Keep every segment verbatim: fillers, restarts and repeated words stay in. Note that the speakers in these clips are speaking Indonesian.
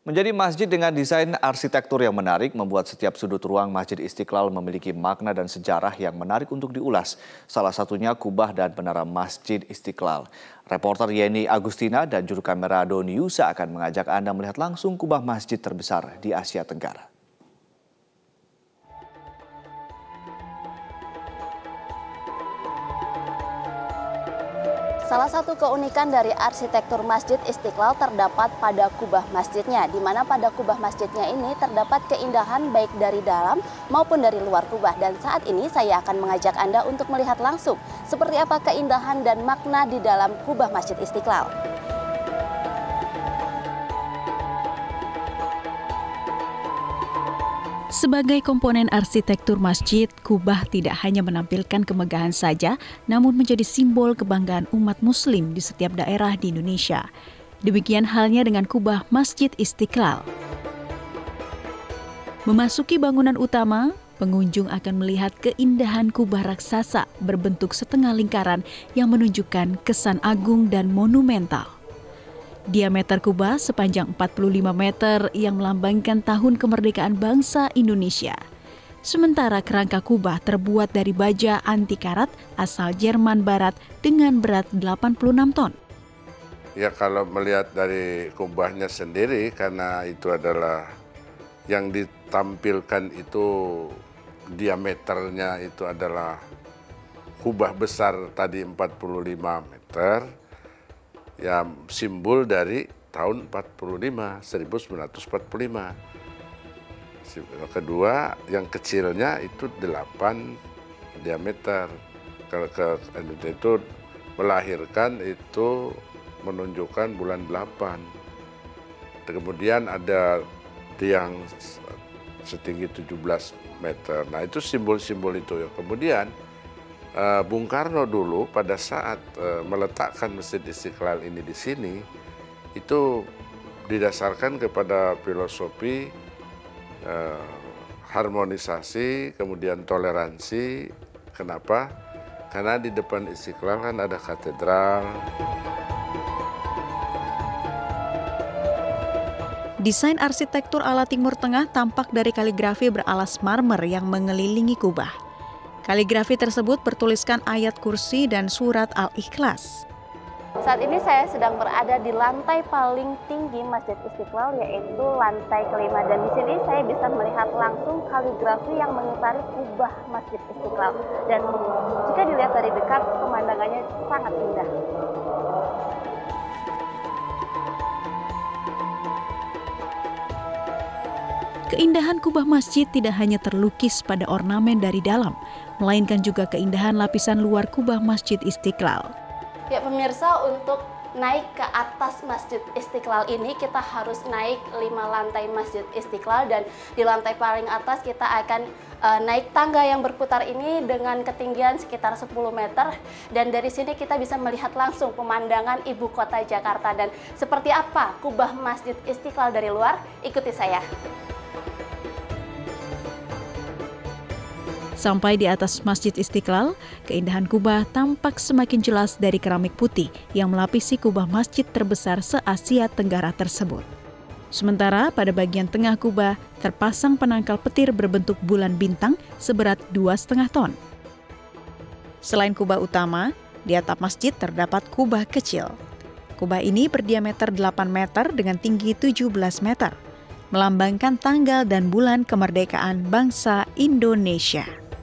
Menjadi masjid dengan desain arsitektur yang menarik membuat setiap sudut ruang Masjid Istiqlal memiliki makna dan sejarah yang menarik untuk diulas. Salah satunya kubah dan menara Masjid Istiqlal. Reporter Yeni Agustina dan juru kamera Doni Yusa akan mengajak Anda melihat langsung kubah masjid terbesar di Asia Tenggara. Salah satu keunikan dari arsitektur Masjid Istiqlal terdapat pada kubah masjidnya, di mana pada kubah masjidnya ini terdapat keindahan baik dari dalam maupun dari luar kubah. Dan saat ini saya akan mengajak Anda untuk melihat langsung seperti apa keindahan dan makna di dalam kubah Masjid Istiqlal. Sebagai komponen arsitektur masjid, kubah tidak hanya menampilkan kemegahan saja, namun menjadi simbol kebanggaan umat muslim di setiap daerah di Indonesia. Demikian halnya dengan kubah Masjid Istiqlal. Memasuki bangunan utama, pengunjung akan melihat keindahan kubah raksasa berbentuk setengah lingkaran yang menunjukkan kesan agung dan monumental. Diameter kubah sepanjang empat puluh lima meter yang melambangkan tahun kemerdekaan bangsa Indonesia. Sementara kerangka kubah terbuat dari baja anti karat asal Jerman Barat dengan berat delapan puluh enam ton. Ya, kalau melihat dari kubahnya sendiri, karena itu adalah yang ditampilkan itu diameternya itu adalah kubah besar tadi empat puluh lima meter. Ya, simbol dari tahun empat puluh lima, seribu sembilan ratus empat puluh lima. Kedua, yang kecilnya itu delapan diameter. Kalau ke itu melahirkan itu menunjukkan bulan delapan. Kemudian ada tiang setinggi tujuh belas meter. Nah, itu simbol-simbol itu. Kemudian Uh, Bung Karno dulu pada saat uh, meletakkan Masjid Istiqlal ini di sini, itu didasarkan kepada filosofi uh, harmonisasi, kemudian toleransi. Kenapa? Karena di depan Istiqlal kan ada katedral. Desain arsitektur ala Timur Tengah tampak dari kaligrafi beralas marmer yang mengelilingi kubah. Kaligrafi tersebut bertuliskan ayat kursi dan surat Al-Ikhlas. Saat ini saya sedang berada di lantai paling tinggi Masjid Istiqlal, yaitu lantai kelima. Dan di sini saya bisa melihat langsung kaligrafi yang mengitari kubah Masjid Istiqlal. Dan jika dilihat dari dekat, pemandangannya sangat indah. Keindahan kubah masjid tidak hanya terlukis pada ornamen dari dalam, melainkan juga keindahan lapisan luar kubah Masjid Istiqlal. Ya pemirsa, untuk naik ke atas Masjid Istiqlal ini kita harus naik lima lantai Masjid Istiqlal, dan di lantai paling atas kita akan uh, naik tangga yang berputar ini dengan ketinggian sekitar sepuluh meter, dan dari sini kita bisa melihat langsung pemandangan ibu kota Jakarta. Dan seperti apa kubah Masjid Istiqlal dari luar? Ikuti saya. Sampai di atas Masjid Istiqlal, keindahan kubah tampak semakin jelas dari keramik putih yang melapisi kubah masjid terbesar se-Asia Tenggara tersebut. Sementara pada bagian tengah kubah terpasang penangkal petir berbentuk bulan bintang seberat dua setengah ton. Selain kubah utama, di atap masjid terdapat kubah kecil. Kubah ini berdiameter delapan meter dengan tinggi tujuh belas meter, melambangkan tanggal dan bulan kemerdekaan bangsa Indonesia.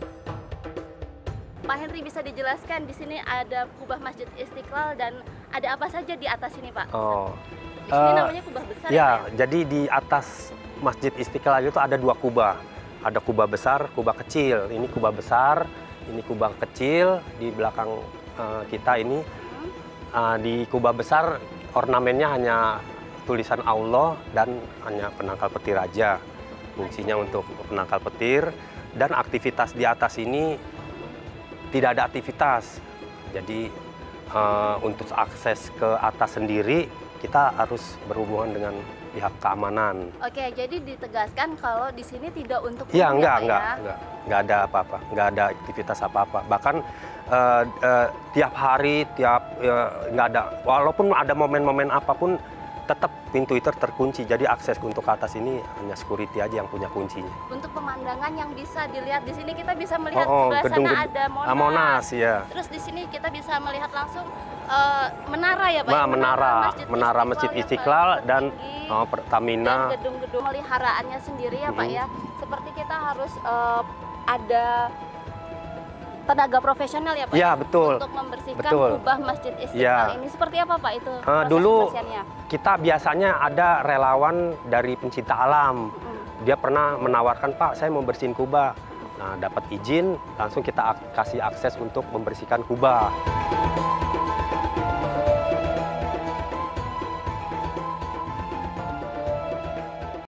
Pak Henry, bisa dijelaskan di sini ada kubah Masjid Istiqlal dan ada apa saja di atas ini, Pak? Oh, di sini uh, namanya kubah besar ya, ya, Pak? Jadi di atas Masjid Istiqlal itu ada dua kubah. Ada kubah besar, kubah kecil. Ini kubah besar, ini kubah kecil. Di belakang uh, kita ini, hmm. uh, di kubah besar ornamennya hanya tulisan Allah dan hanya penangkal petir aja. Fungsinya untuk penangkal petir, dan aktivitas di atas ini tidak ada aktivitas. Jadi uh, untuk akses ke atas sendiri kita harus berhubungan dengan pihak keamanan. Oke, jadi ditegaskan kalau di sini tidak untuk Iya, umum, enggak, ya, enggak, ya? enggak, enggak ada apa-apa, enggak ada aktivitas apa-apa. Bahkan uh, uh, tiap hari, tiap uh, enggak ada, walaupun ada momen-momen apapun, tetap pintu itu terkunci, jadi akses untuk ke atas ini hanya security aja yang punya kuncinya. Untuk pemandangan yang bisa dilihat di sini kita bisa melihat Oh, oh, sebelah gedung, sana gedung- ada Monas. Ah, Monas, ya. Terus di sini kita bisa melihat langsung eh, menara ya Pak? Nah, ya? menara, menara Masjid yang Istiqlal dan tertinggi. oh, Pertamina. Dan gedung-gedung peliharaannya sendiri ya Pak Mm-hmm. ya. Seperti kita harus eh, ada tenaga profesional ya Pak? Ya, betul. Untuk membersihkan Betul. kubah Masjid Istiqlal Ya. ini. Seperti apa Pak itu? Uh, proses dulu pembersihannya? kita biasanya ada relawan dari pencinta alam. Dia pernah menawarkan, Pak, saya mau bersihin kubah. Nah, dapat izin, langsung kita ak- kasih akses untuk membersihkan kubah.